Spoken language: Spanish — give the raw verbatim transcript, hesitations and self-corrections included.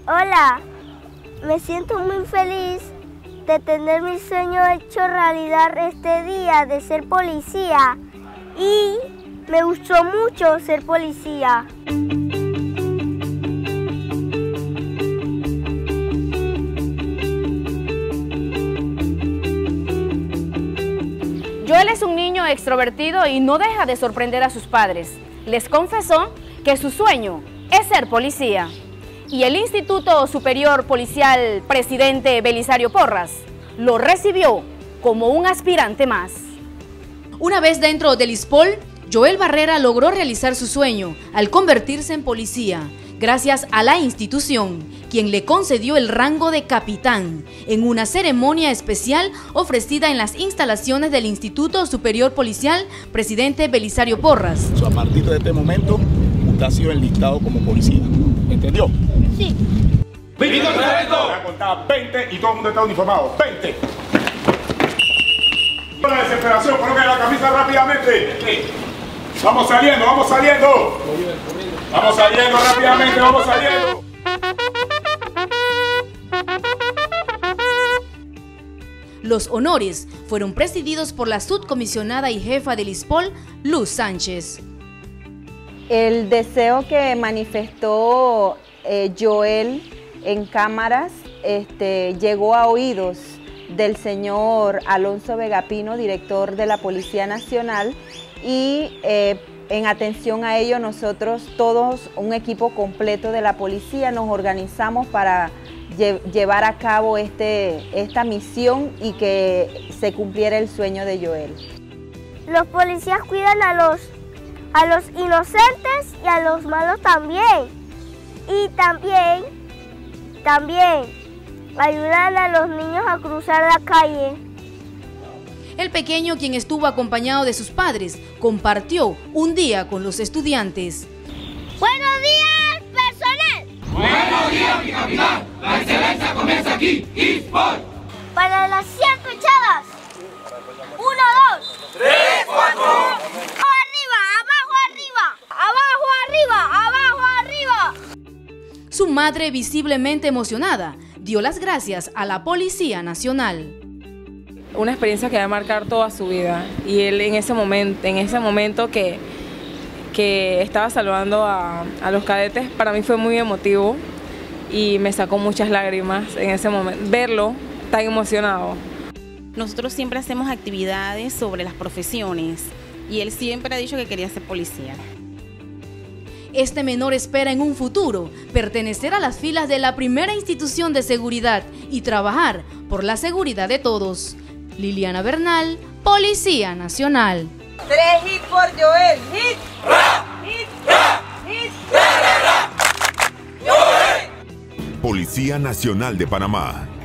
Hola, me siento muy feliz de tener mi sueño hecho realidad este día de ser policía y me gustó mucho ser policía. Joel es un niño extrovertido y no deja de sorprender a sus padres. Les confesó que su sueño es ser policía. Y el Instituto Superior Policial Presidente Belisario Porras lo recibió como un aspirante más. Una vez dentro del ISPOL, Joel Barrera logró realizar su sueño al convertirse en policía, gracias a la institución, quien le concedió el rango de capitán en una ceremonia especial ofrecida en las instalaciones del Instituto Superior Policial Presidente Belisario Porras. A partir de este momento, usted ha sido enlistado como policía. ¿Entendió? Sí. ¡Listo, sargento! Voy a contar veinte y todo el mundo está uniformado. ¡veinte! La desesperación, coloque la camisa rápidamente. Vamos saliendo, vamos saliendo. Vamos saliendo rápidamente, vamos saliendo. Los honores fueron presididos por la subcomisionada y jefa del ISPOL, Luz Sánchez. El deseo que manifestó eh, Joel en cámaras este, llegó a oídos del señor Alonso Vegapino, director de la Policía Nacional, y eh, en atención a ello nosotros todos, un equipo completo de la policía, nos organizamos para lle llevar a cabo este, esta misión y que se cumpliera el sueño de Joel. Los policías cuidan a los, a los inocentes y a los malos también. Y también, también ayudan a los niños a cruzar la calle. El pequeño, quien estuvo acompañado de sus padres, compartió un día con los estudiantes. ¡Buenos días, personal! ¡Buenos días, mi capitán! ¡La excelencia comienza aquí! ¡ISPOL! Para las cien flechadas. Uno, dos. ¡Tres, cuatro! ¡Abajo, arriba! ¡Abajo, arriba! ¡Abajo, arriba! ¡Abajo, arriba! Su madre, visiblemente emocionada, dio las gracias a la Policía Nacional. Una experiencia que va a marcar toda su vida, y él en ese momento, en ese momento que, que estaba saludando a, a los cadetes, para mí fue muy emotivo y me sacó muchas lágrimas en ese momento, verlo tan emocionado. Nosotros siempre hacemos actividades sobre las profesiones y él siempre ha dicho que quería ser policía. Este menor espera en un futuro pertenecer a las filas de la primera institución de seguridad y trabajar por la seguridad de todos. Liliana Bernal, Policía Nacional. Tres hits por Joel. Hit. ¡Ra! Hit. ¡Ra! Hit. ¡Ra, ra, ra! ¡Joel! Policía Nacional de Panamá.